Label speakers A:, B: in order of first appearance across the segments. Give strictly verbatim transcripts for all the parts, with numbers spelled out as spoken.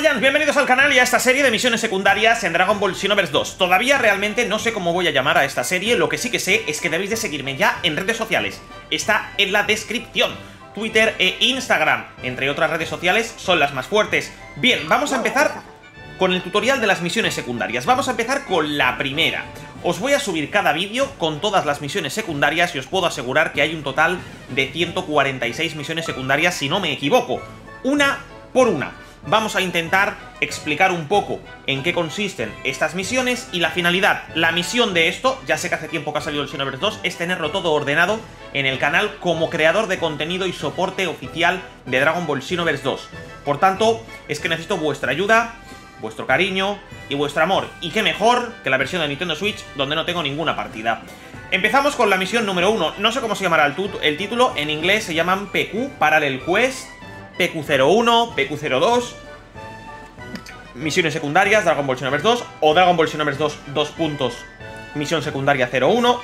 A: Saiyans, bienvenidos al canal y a esta serie de misiones secundarias en Dragon Ball Xenoverse dos. Todavía realmente no sé cómo voy a llamar a esta serie, lo que sí que sé es que debéis de seguirme ya en redes sociales. Está en la descripción. Twitter e Instagram, entre otras redes sociales, son las más fuertes. Bien, vamos a empezar con el tutorial de las misiones secundarias. Vamos a empezar con la primera. Os voy a subir cada vídeo con todas las misiones secundarias y os puedo asegurar que hay un total de ciento cuarenta y seis misiones secundarias, si no me equivoco. Una por una. Vamos a intentar explicar un poco en qué consisten estas misiones y la finalidad. La misión de esto, ya sé que hace tiempo que ha salido el Xenoverse dos, es tenerlo todo ordenado en el canal como creador de contenido y soporte oficial de Dragon Ball Xenoverse dos. Por tanto, es que necesito vuestra ayuda, vuestro cariño y vuestro amor. Y qué mejor que la versión de Nintendo Switch, donde no tengo ninguna partida. Empezamos con la misión número uno. No sé cómo se llamará el, el título, en inglés se llaman P Q, Parallel Quest, P Q cero uno, P Q cero dos, misiones secundarias, Dragon Ball Xenoverse dos, o Dragon Ball Xenoverse dos, dos puntos, misión secundaria cero uno.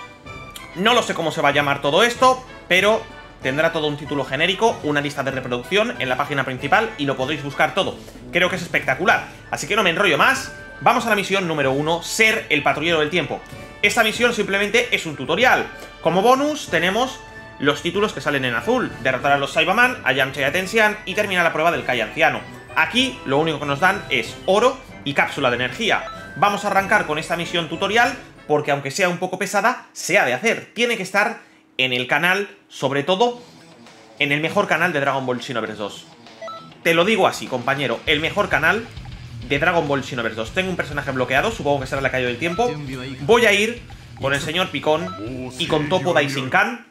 A: No lo sé cómo se va a llamar todo esto, pero tendrá todo un título genérico, una lista de reproducción en la página principal y lo podréis buscar todo. Creo que es espectacular, así que no me enrollo más. Vamos a la misión número uno, ser el patrullero del tiempo. Esta misión simplemente es un tutorial. Como bonus tenemos los títulos que salen en azul: derrotar a los Saibaman, a Yamcha y a Tensian y terminar la prueba del Kai anciano. Aquí lo único que nos dan es oro y cápsula de energía. Vamos a arrancar con esta misión tutorial porque, aunque sea un poco pesada, se ha de hacer. Tiene que estar en el canal, sobre todo en el mejor canal de Dragon Ball Xenoverse dos. Te lo digo así, compañero, el mejor canal de Dragon Ball Xenoverse dos. Tengo un personaje bloqueado, supongo que será la calle del tiempo. Voy a ir con el señor Picón y con Toppo Daishinkan.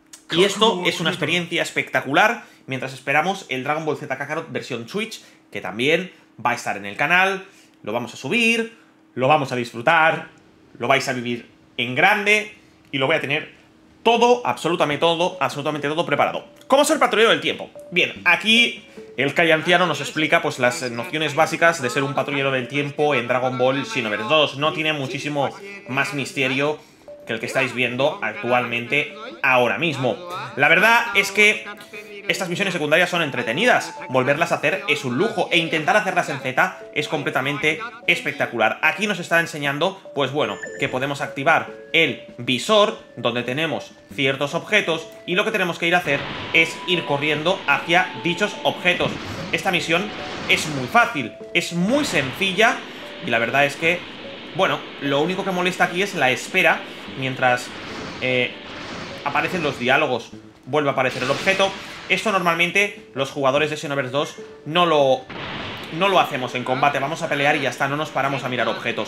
A: Y esto es una experiencia espectacular mientras esperamos el Dragon Ball Z Kakarot versión Switch, que también va a estar en el canal. Lo vamos a subir, lo vamos a disfrutar, lo vais a vivir en grande y lo voy a tener todo, absolutamente todo, absolutamente todo preparado. ¿Cómo ser patrullero del tiempo? Bien, aquí el Kai anciano nos explica pues las nociones básicas de ser un patrullero del tiempo en Dragon Ball Xenoverse dos. No tiene muchísimo más misterio que el que estáis viendo actualmente ahora mismo. La verdad es que estas misiones secundarias son entretenidas, volverlas a hacer es un lujo e intentar hacerlas en Z es completamente espectacular. Aquí nos está enseñando, pues bueno, que podemos activar el visor donde tenemos ciertos objetos y lo que tenemos que ir a hacer es ir corriendo hacia dichos objetos. Esta misión es muy fácil, es muy sencilla y la verdad es que, bueno, lo único que molesta aquí es la espera mientras eh, aparecen los diálogos, vuelve a aparecer el objeto. Esto normalmente los jugadores de Xenoverse dos no lo, no lo hacemos en combate. Vamos a pelear y ya está, no nos paramos a mirar objetos.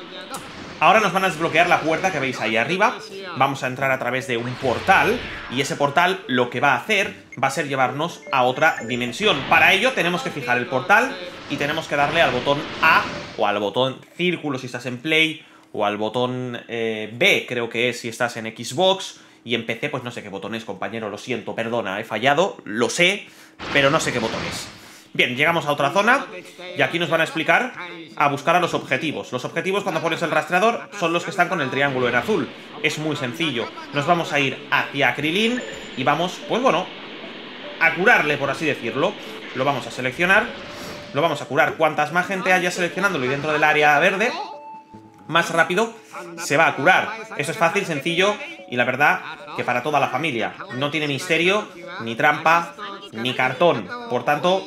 A: Ahora nos van a desbloquear la puerta que veis ahí arriba. Vamos a entrar a través de un portal y ese portal lo que va a hacer va a ser llevarnos a otra dimensión. Para ello tenemos que fijar el portal y tenemos que darle al botón A o al botón círculo si estás en Play, o al botón eh, B creo que es si estás en Xbox. Y en P C pues no sé qué botón es, compañero, lo siento, perdona, he fallado, lo sé, pero no sé qué botón es. Bien, llegamos a otra zona y aquí nos van a explicar a buscar a los objetivos. Los objetivos, cuando pones el rastreador, son los que están con el triángulo en azul. Es muy sencillo. Nos vamos a ir hacia Krilin y vamos, pues bueno, a curarle, por así decirlo. Lo vamos a seleccionar, lo vamos a curar. Cuantas más gente haya seleccionándolo y dentro del área verde, más rápido se va a curar. Eso es fácil, sencillo y la verdad que para toda la familia. No tiene misterio, ni trampa, ni cartón. Por tanto,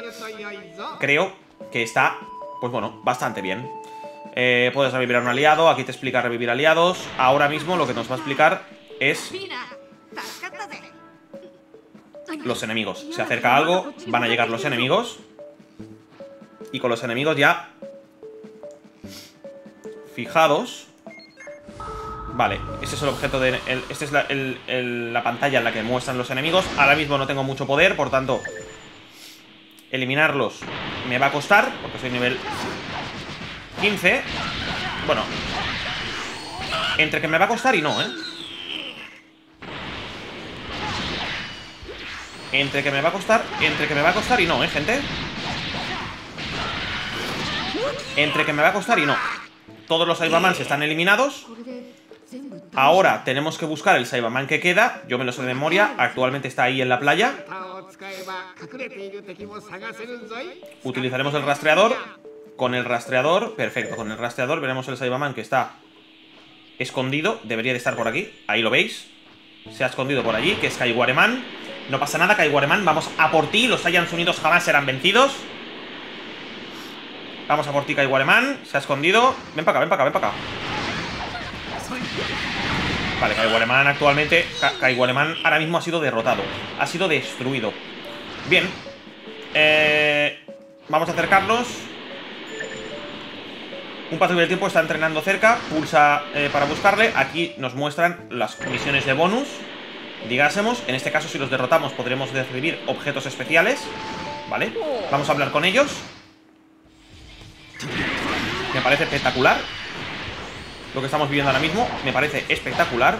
A: creo que está, pues bueno, bastante bien. Eh, puedes revivir a un aliado, aquí te explica revivir aliados. Ahora mismo lo que nos va a explicar es los enemigos. Se acerca algo, van a llegar los enemigos y con los enemigos ya fijados. Vale, ese es el objeto de... El, esta es la, el, el, la pantalla en la que muestran los enemigos. Ahora mismo no tengo mucho poder, por tanto eliminarlos me va a costar, porque soy nivel quince. Bueno, entre que me va a costar y no, ¿eh? Entre que me va a costar, entre que me va a costar y no, ¿eh, gente? Entre que me va a costar y no. Todos los Saibamans están eliminados. Ahora tenemos que buscar el Saibaman que queda. Yo me lo sé de memoria. Actualmente está ahí en la playa. Utilizaremos el rastreador. Con el rastreador, perfecto, con el rastreador veremos el Saibaman que está escondido. Debería de estar por aquí, ahí lo veis. Se ha escondido por allí, que es Kaiwareman. No pasa nada, Kaiwareman, vamos a por ti. Los Saiyans unidos jamás serán vencidos. Vamos a por ti, Kaiwareman. Se ha escondido. Ven para acá, ven para acá, ven para acá. Vale, Kaiwareman actualmente Ka Kaiwareman ahora mismo ha sido derrotado. Ha sido destruido. Bien, eh, vamos a acercarnos. Un patrón del tiempo está entrenando cerca. Pulsa eh, para buscarle. Aquí nos muestran las misiones de bonus, digásemos. En este caso, si los derrotamos, podremos recibir objetos especiales. Vale, vamos a hablar con ellos. Me parece espectacular lo que estamos viviendo ahora mismo. Me parece espectacular.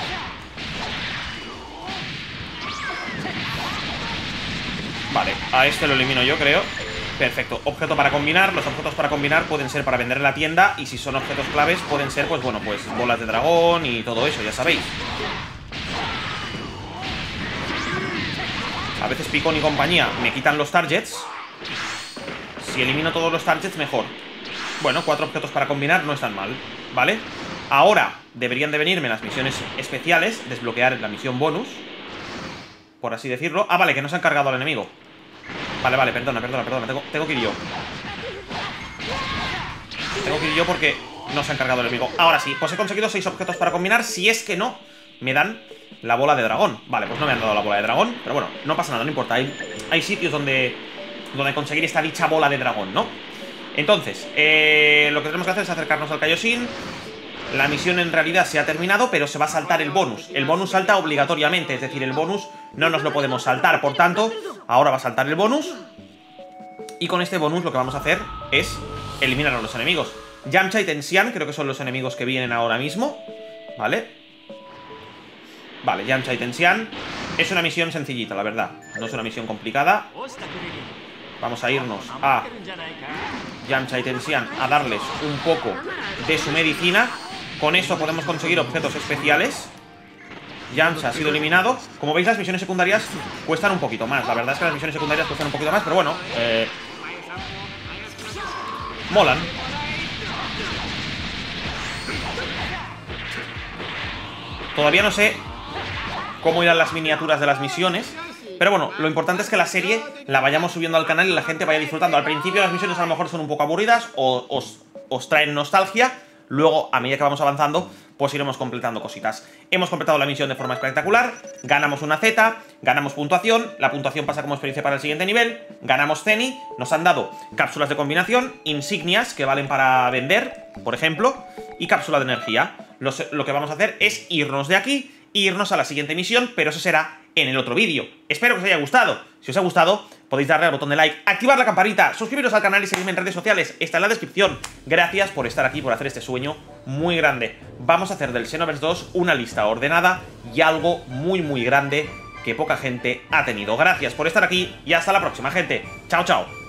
A: Vale, a este lo elimino yo, creo. Perfecto, objeto para combinar. Los objetos para combinar pueden ser para vender en la tienda. Y si son objetos claves pueden ser, pues bueno, pues bolas de dragón y todo eso, ya sabéis. A veces Picón y compañía me quitan los targets. Si elimino todos los targets, mejor. Bueno, cuatro objetos para combinar no están mal, ¿vale? Ahora deberían de venirme las misiones especiales. Desbloquear la misión bonus, por así decirlo. Ah, vale, que no se han cargado al enemigo. Vale, vale, perdona, perdona, perdona. Tengo, tengo que ir yo. Tengo que ir yo porque no se han cargado el enemigo. Ahora sí, pues he conseguido seis objetos para combinar. Si es que no, me dan la bola de dragón. Vale, pues no me han dado la bola de dragón. Pero bueno, no pasa nada, no importa. Hay, hay sitios donde, donde conseguir esta dicha bola de dragón, ¿no? Entonces, eh, lo que tenemos que hacer es acercarnos al Kaioshin. La misión en realidad se ha terminado, pero se va a saltar el bonus. El bonus salta obligatoriamente, es decir, el bonus no nos lo podemos saltar. Por tanto, ahora va a saltar el bonus. Y con este bonus lo que vamos a hacer es eliminar a los enemigos. Yamcha y Tensian creo que son los enemigos que vienen ahora mismo. ¿Vale? Vale, Yamcha y Tensian. Es una misión sencillita, la verdad. No es una misión complicada. Vamos a irnos a Yamcha y Tensian a darles un poco de su medicina. Con eso podemos conseguir objetos especiales. Yamcha ha sido eliminado. Como veis, las misiones secundarias cuestan un poquito más. La verdad es que las misiones secundarias cuestan un poquito más, pero bueno, eh, molan. Todavía no sé cómo irán las miniaturas de las misiones, pero bueno, lo importante es que la serie la vayamos subiendo al canal y la gente vaya disfrutando. Al principio las misiones a lo mejor son un poco aburridas o os, os traen nostalgia. Luego, a medida que vamos avanzando, pues iremos completando cositas. Hemos completado la misión de forma espectacular. Ganamos una Z, ganamos puntuación. La puntuación pasa como experiencia para el siguiente nivel. Ganamos Zeni, nos han dado cápsulas de combinación, insignias que valen para vender, por ejemplo, y cápsula de energía. Los, lo que vamos a hacer es irnos de aquí e irnos a la siguiente misión, pero eso será en el otro vídeo. Espero que os haya gustado. Si os ha gustado, podéis darle al botón de like, activar la campanita, suscribiros al canal y seguirme en redes sociales. Está en la descripción. Gracias por estar aquí, por hacer este sueño muy grande. Vamos a hacer del Xenoverse dos una lista ordenada y algo muy muy grande que poca gente ha tenido. Gracias por estar aquí y hasta la próxima, gente. Chao, chao.